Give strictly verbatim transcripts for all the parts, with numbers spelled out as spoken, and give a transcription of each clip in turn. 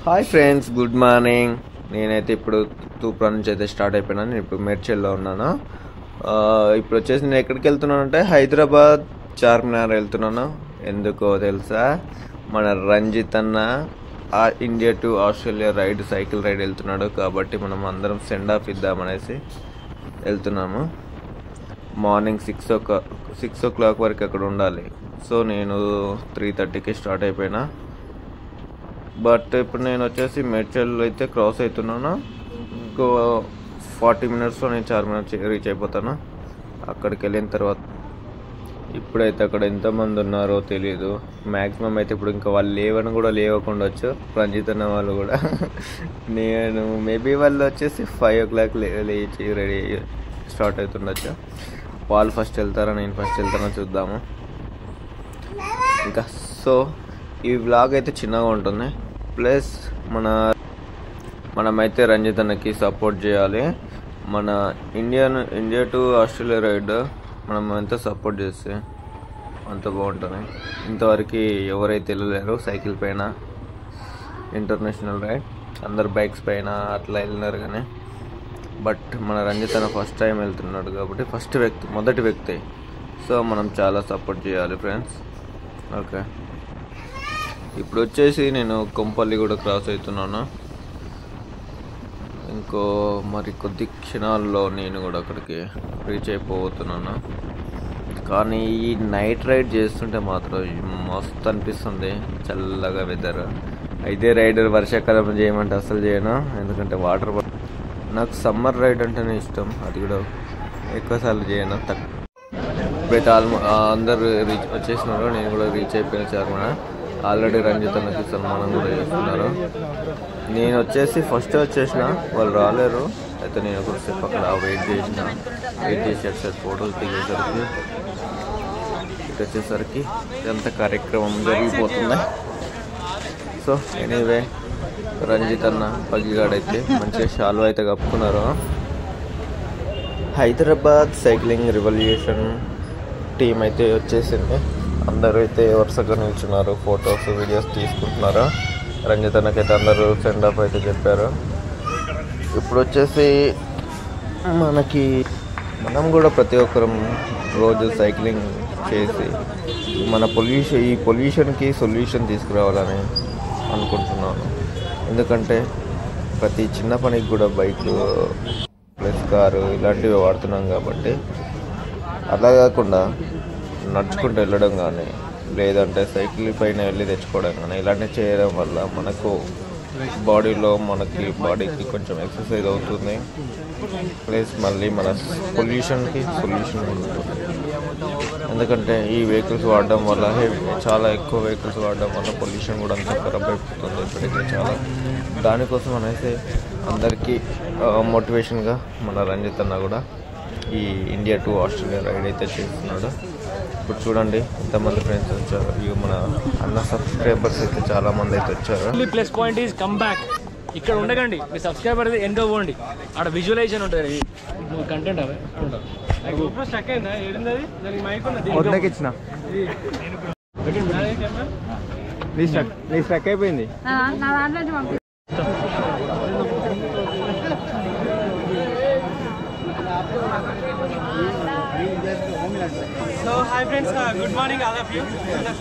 Hi friends, good morning. నేనైతే ఇప్పుడు తూప్రా నుంచి అయితే స్టార్ట్ అయిపోయినా. నేను ఇప్పుడు మేడ్చల్లో ఉన్నాను. ఇప్పుడు వచ్చేసి నేను ఎక్కడికి వెళ్తున్నాను అంటే హైదరాబాద్ చార్మినార్ వెళ్తున్నాను. ఎందుకో తెలుసా, మన రంజిత్ అన్న ఆ India to Australia ride cycle ride వెళ్తున్నాడు. కాబట్టి మనం అందరం సెండ్ ఆఫ్ ఇద్దామనేసి వెళ్తున్నాము. Morning six o'clock six o'clock వరకు అక్కడ ఉండాలి. సో నేను త్రీ థర్టీకి స్టార్ట్ అయిపోయినా. బట్ ఇప్పుడు నేను వచ్చేసి మేడ్చల్ అయితే క్రాస్ అవుతున్నాను. ఇంకో ఫార్టీ మినిట్స్లో నేను చార్మినార్ రీచ్ అయిపోతాను. అక్కడికి వెళ్ళిన తర్వాత ఇప్పుడైతే అక్కడ ఎంతమంది ఉన్నారో తెలియదు. మ్యాక్సిమం అయితే ఇప్పుడు ఇంకా వాళ్ళు లేవని కూడా లేవకుండా వచ్చు, రంజిత్ అన్న వాళ్ళు కూడా. నేను మేబీ వాళ్ళు వచ్చేసి ఫైవ్ ఓ క్లాక్ లేచి రెడీ స్టార్ట్ అవుతుండొచ్చు. వాళ్ళు ఫస్ట్ వెళ్తారా నేను ఫస్ట్ వెళ్తానో చూద్దాము. ఇంకా సో ఈ వ్లాగ్ అయితే చిన్నగా ఉంటుంది. ప్లస్ మన మనమైతే రంజిత్ అన్నకి సపోర్ట్ చేయాలి. మన Indian India to Australia ride మనం ఎంత సపోర్ట్ చేస్తే అంత బాగుంటుంది. ఇంతవరకు ఎవరైతే వెళ్ళలేరు సైకిల్ పైన ఇంటర్నేషనల్ రైడ్, అందరు బైక్స్ పైన అట్లా వెళ్ళినారు. కానీ బట్ మన రంజిత్ అన్న ఫస్ట్ టైం వెళ్తున్నాడు కాబట్టి ఫస్ట్ వ్యక్తి మొదటి వ్యక్తి. సో మనం చాలా సపోర్ట్ చేయాలి ఫ్రెండ్స్. ఓకే, ఇప్పుడు వచ్చేసి నేను కొంపల్లి కూడా క్రాస్ అవుతున్నాను. ఇంకో మరి కొద్ది క్షణాల్లో నేను కూడా అక్కడికి రీచ్ అయిపోతున్నాను. కానీ ఈ నైట్ రైడ్ చేస్తుంటే మాత్రం మస్తు అనిపిస్తుంది, చల్లగా వెదర్. అయితే రైడర్ వర్షాకాలం చేయమంటే అసలు చేయను, ఎందుకంటే వాటర్ నాకు సమ్మర్ రైడ్ అంటేనే ఇష్టం. అది కూడా ఎక్కువసార్లు చేయను, తక్కువ. ఇప్పుడైతే ఆల్మో అందరు రీచ్ వచ్చేసినారు. నేను కూడా రీచ్ అయిపోయిన చార్మినార్. ఆల్రెడీ రంజిత్ అన్నకి సన్మానం కూడా చేస్తున్నారు. నేను వచ్చేసి ఫస్ట్ వచ్చేసిన, వాళ్ళు రాలేరు. అయితే నేను ఒకసేపు అక్కడ వెయిట్ చేసిన వెయిట్ చేసి ఒకసారి ఫోటోలు దిగేసరికి ఇటు వచ్చేసరికి ఎంత కార్యక్రమం జరిగిపోతుంది. సో ఎనీవే రంజిత్ అన్న పగిగాడైతే మంచిగా షాల్వా అయితే కప్పుకున్నారు. హైదరాబాద్ సైక్లింగ్ రివల్యూషన్ టీం అయితే వచ్చేసింది. అందరూ అయితే వరుసగా నిల్చున్నారు, ఫొటోస్ వీడియోస్ తీసుకుంటున్నారు. రంజిత్ అన్నకైతే అందరూ సెండ్ ఆఫ్ అయితే చెప్పారు. ఇప్పుడు వచ్చేసి మనకి మనం కూడా ప్రతి ఒక్కరం రోజు సైక్లింగ్ చేసి మన పొల్యూషన్ ఈ పొల్యూషన్కి సొల్యూషన్ తీసుకురావాలని అనుకుంటున్నాను. ఎందుకంటే ప్రతి చిన్న పనికి కూడా బైక్లు ప్లస్ కారు ఇలాంటివి వాడుతున్నాం కాబట్టి, అలా కాకుండా నడుచుకుంటూ వెళ్ళడం కానీ లేదంటే సైకిల్ పైన వెళ్ళి తెచ్చుకోవడం కానీ ఇలాంటివి చేయడం వల్ల మనకు బాడీలో మనకి బాడీకి కొంచెం ఎక్సర్సైజ్ అవుతుంది. ప్లస్ మళ్ళీ మన పొల్యూషన్కి సొల్యూషన్ ఉంటుంది. ఎందుకంటే ఈ వెహికల్స్ వాడడం వల్ల చాలా ఎక్కువ వెహికల్స్ వాడడం వల్ల పొల్యూషన్ కూడా అంతా ఖరాబ్ అయిపోతుంది ఇప్పటికీ చాలా. దానికోసం అనేసి అందరికీ మోటివేషన్గా మన రంజిత్ అన్న కూడా ఈ ఇండియా టు ఆస్ట్రేలియా రైడ్ అయితే చేస్తున్నాడు. ఇప్పుడు చూడండి ఎంతమంది ఫ్రెండ్స్ వచ్చారు. ఇవి మన అన్న సబ్స్క్రైబర్స్ అయితే చాలా మంది అయితే వచ్చారు. Plus point is come back. ఇక్కడ ఉండకండి, మీ సబ్స్క్రైబర్ ఎంతో పోండి. ఆడ విజువలైజేషన్ ఉంటుంది, కంటెంట్ అవే స్టక్ అయిందా ఏడుంది దానికి మైక్ ఉన్నది ఇచ్చిన స్టక్ అయిపోయింది. So hi friends, uh, good morning all of you.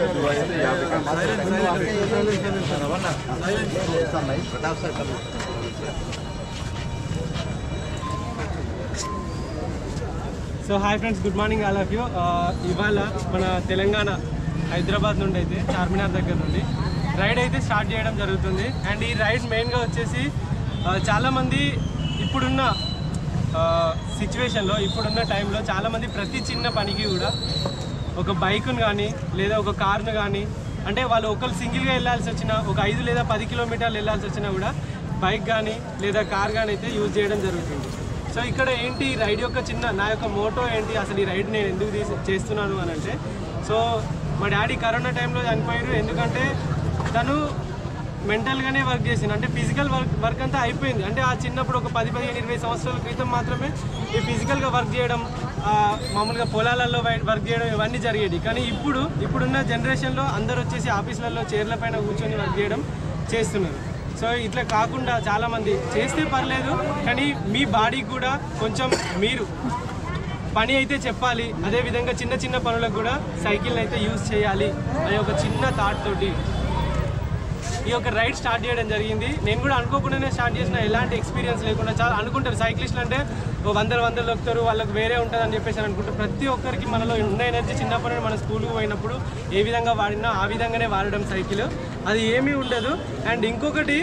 So hi friends, good morning all of you. ఇవాళ మన తెలంగాణ హైదరాబాద్ నుండి అయితే చార్మినార్ దగ్గర నుండి రైడ్ అయితే స్టార్ట్ చేయడం జరుగుతుంది. అండ్ ఈ రైడ్ మెయిన్గా వచ్చేసి చాలామంది ఇప్పుడున్న సిచ్యువేషన్లో ఇప్పుడున్న టైంలో చాలామంది ప్రతి చిన్న పనికి కూడా ఒక బైక్ను కానీ లేదా ఒక కార్ను కానీ, అంటే వాళ్ళు ఒకరు సింగిల్గా వెళ్ళాల్సి వచ్చినా ఒక ఐదు లేదా పది కిలోమీటర్లు వెళ్ళాల్సి వచ్చినా కూడా బైక్ కానీ లేదా కార్ కానీ అయితే యూజ్ చేయడం జరుగుతుంది. సో ఇక్కడ ఏంటి రైడ్ యొక్క చిన్న నా యొక్క మోటో ఏంటి, అసలు ఈ రైడ్ నేను ఎందుకు తీసి చేస్తున్నాను అని అంటే, సో మా డాడీ కరోనా టైంలో చనిపోయారు. ఎందుకంటే తను మెంటల్గానే వర్క్ చేసింది, అంటే ఫిజికల్ వర్క్ వర్క్ అంతా అయిపోయింది. అంటే ఆ చిన్నప్పుడు ఒక పది పదిహేను ఇరవై సంవత్సరాల క్రితం మాత్రమే ఈ ఫిజికల్గా వర్క్ చేయడం, మామూలుగా పొలాలలో వర్క్ చేయడం ఇవన్నీ జరిగేది. కానీ ఇప్పుడు ఇప్పుడున్న జనరేషన్లో అందరూ వచ్చేసి ఆఫీసులలో చైర్ల పైన కూర్చొని వర్క్ చేయడం చేస్తున్నారు. సో ఇట్లా కాకుండా చాలామంది చేస్తే పర్లేదు, కానీ మీ బాడీ కూడా కొంచెం మీరు పని అయితే చెప్పాలి. అదేవిధంగా చిన్న చిన్న పనులకు కూడా సైకిల్ని అయితే యూజ్ చేయాలి అనే ఒక చిన్న థాట్ తోటి ఈ యొక్క రైడ్ స్టార్ట్ చేయడం జరిగింది. నేను కూడా అనుకోకుండానే స్టార్ట్ చేసిన, ఎలాంటి ఎక్స్పీరియన్స్ లేకుండా. చాలా అనుకుంటారు సైక్లిస్టులు అంటే వందల వందలు వస్తారు, వాళ్ళకి వేరే ఉంటుందని చెప్పేసి అనుకుంటారు. ప్రతి ఒక్కరికి మనలో ఉన్న ఎనర్జీ చిన్నప్పటి నుండి మన స్కూల్కి పోయినప్పుడు ఏ విధంగా వాడినా ఆ విధంగానే వాడడం సైకిల్, అది ఏమీ ఉండదు. అండ్ ఇంకొకటి,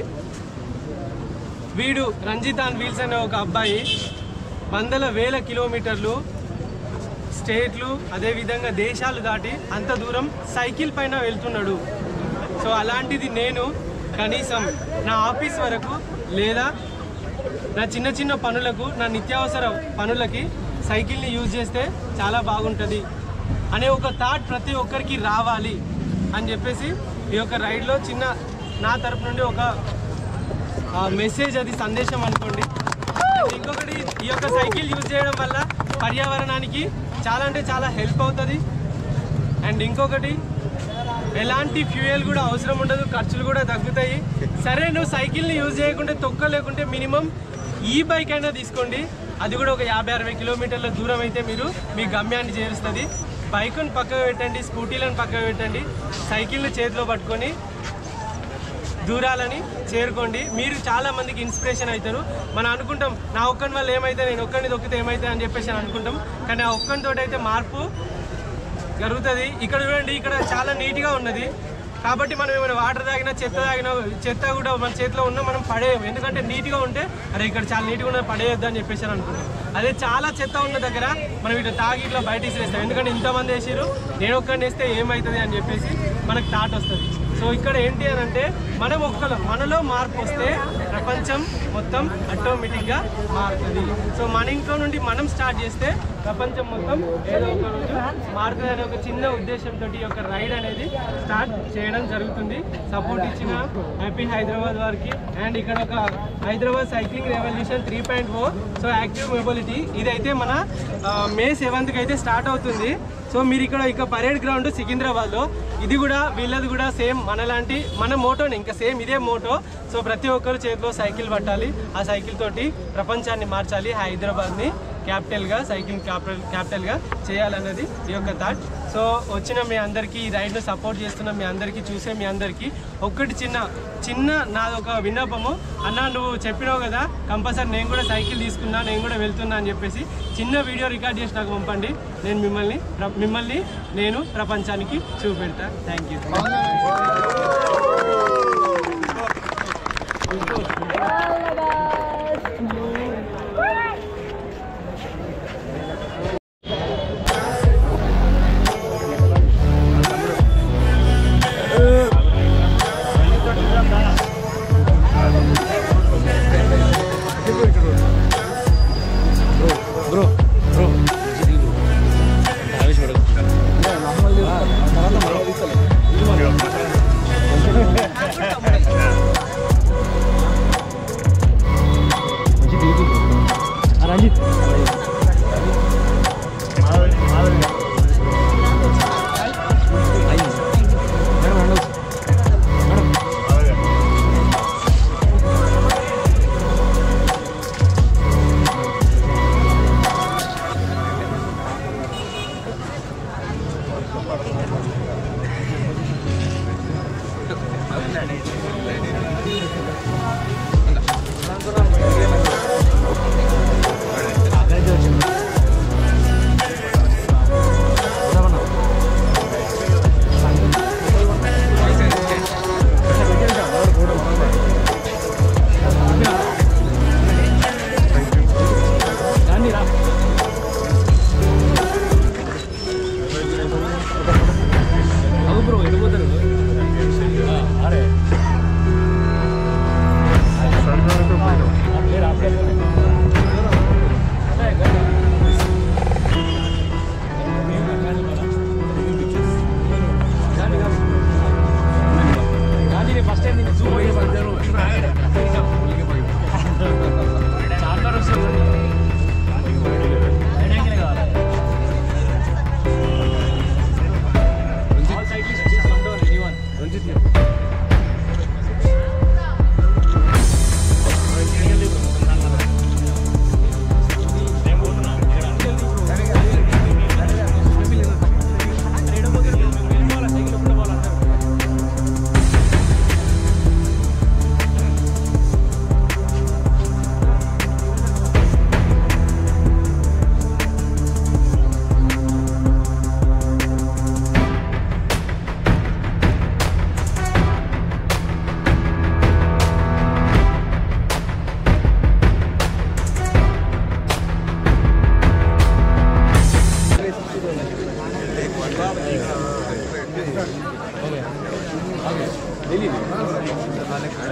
వీడు రంజిత్ ఆన్ వీల్స్ అనే ఒక అబ్బాయి వందల వేల కిలోమీటర్లు స్టేట్లు అదేవిధంగా దేశాలు దాటి అంత దూరం సైకిల్ పైన వెళ్తున్నాడు. సో అలాంటిది నేను కనీసం నా ఆఫీస్ వరకు లేదా నా చిన్న చిన్న పనులకు, నా నిత్యావసర పనులకి సైకిల్ని యూజ్ చేస్తే చాలా బాగుంటుంది అనే ఒక థాట్ ప్రతి ఒక్కరికి రావాలి అని చెప్పేసి ఈ యొక్క రైడ్లో చిన్న నా తరపు నుండి ఒక మెసేజ్, అది సందేశం అనుకోండి. ఇంకొకటి, ఈ యొక్క సైకిల్ యూజ్ చేయడం వల్ల పర్యావరణానికి చాలా అంటే చాలా హెల్ప్ అవుతుంది. అండ్ ఇంకొకటి, ఎలాంటి ఫ్యూయల్ కూడా అవసరం ఉండదు, ఖర్చులు కూడా తగ్గుతాయి. సరే నువ్వు సైకిల్ని యూజ్ చేయకుంటే, తొక్కలేకుంటే మినిమం ఈ బైక్ అయినా తీసుకోండి. అది కూడా ఒక యాభై అరవై కిలోమీటర్ల దూరం అయితే మీరు మీ గమ్యాన్ని చేరుస్తుంది. బైకుని పక్కకు పెట్టండి, స్కూటీలను పక్కకు పెట్టండి, సైకిల్ని చేతిలో పట్టుకొని దూరాలని చేరుకోండి. మీరు చాలా మందికి ఇన్స్పిరేషన్ అవుతారు. మనం అనుకుంటాం నా ఒక్కని వల్ల ఏమైతే, నేను ఒక్కడిని దొక్కితే ఏమైతే అని చెప్పేసి అనుకుంటాం, కానీ ఆ ఒక్కనితో అయితే మార్పు జరుగుతుంది. ఇక్కడ చూడండి, ఇక్కడ చాలా నీట్గా ఉన్నది కాబట్టి మనం ఏమైనా వాటర్ తాగినా చెత్త తాగినా చెత్త కూడా మన చేతిలో ఉన్నా మనం పడేయము. ఎందుకంటే నీట్గా ఉంటే అరే ఇక్కడ చాలా నీట్గా ఉన్నది పడేయొద్దు అని చెప్పేసి అనుకుంటాం. అదే చాలా చెత్త ఉన్న దగ్గర మనం ఇట్లా తాగి ఇట్లా బయట ఇసిరేస్తాం. ఎందుకంటే ఇంతమంది వేసారు, నేను ఒక్కడిని వేస్తే ఏమవుతుంది అని చెప్పేసి మనకు థాట్ వస్తుంది. సో ఇక్కడ ఏంటి అని అంటే, మనం ఒక్కలో మనలో మార్పు వస్తే ప్రపంచం మొత్తం ఆటోమేటిక్గా మారుతుంది. సో మన ఇంట్లో నుండి మనం స్టార్ట్ చేస్తే ప్రపంచం మొత్తం ఏదో ఒక రోజు మారుతుంది అనే ఒక చిన్న ఉద్దేశంతో ఈ యొక్క రైడ్ అనేది స్టార్ట్ చేయడం జరుగుతుంది. సపోర్ట్ ఇచ్చిన హ్యాపీ హైదరాబాద్ వారికి. అండ్ ఇక్కడ ఒక Hyderabad cycling revolution three point O so active mobility, ఇదైతే మన మే సెవెంత్కి అయితే స్టార్ట్ అవుతుంది. సో మీరు ఇక్కడ ఇక పరేడ్ గ్రౌండ్ సికింద్రాబాద్లో, ఇది కూడా వీళ్ళది కూడా సేమ్ మనలాంటి మన మోటోని, ఇంకా సేమ్ ఇదే మోటో. సో ప్రతి ఒక్కరు చేతిలో సైకిల్ పట్టాలి, ఆ సైకిల్ తోటి ప్రపంచాన్ని మార్చాలి, హైదరాబాద్ని క్యాపిటల్గా, సైక్లింగ్ క్యాపిటల్ క్యాపిటల్గా చేయాలన్నది ఈ యొక్క థాట్. సో వచ్చిన మీ అందరికీ, ఈ రైడ్ను సపోర్ట్ చేస్తున్న మీ అందరికీ, చూసే మీ అందరికీ ఒక్కటి చిన్న చిన్న నాదొక విన్నపము. అన్న నువ్వు చెప్పినావు కదా కంపల్సరీ నేను కూడా సైకిల్ తీసుకున్నా, నేను కూడా వెళ్తున్నా అని చెప్పేసి చిన్న వీడియో రికార్డ్ చేసి నాకు పంపండి. నేను మిమ్మల్ని మిమ్మల్ని నేను ప్రపంచానికి చూపెడతా. Thank you.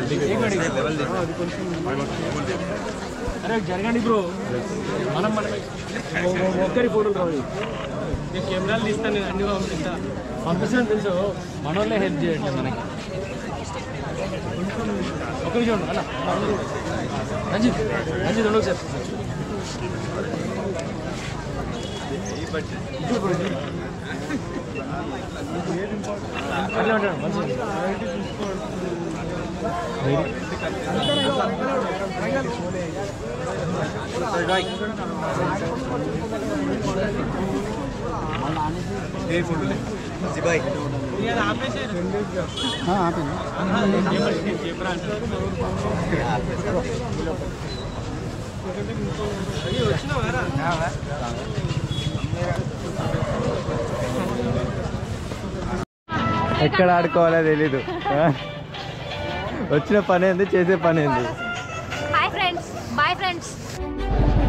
అరే జరగండి బ్రో, మనం మన ఒక్కరి ఫోటోలు రావు. నేను కెమెరాలు తీస్తాను, నేను అన్ని పంపిస్తా పంపిస్తాను తెలుసు. మన వాళ్ళే హెల్ప్ చేయండి మనకి. ఒక్క నిమిషం అన్న, రంజిత్ రంజిత్ ఉండవు సార్. అట్లా ఉంటాడు మంచిగా. ఎక్కడ ఆడుకోవాలో తెలీదు. వచ్చిన పని ఏంది, చేసే పని ఏంది. Hi friends, bye friends.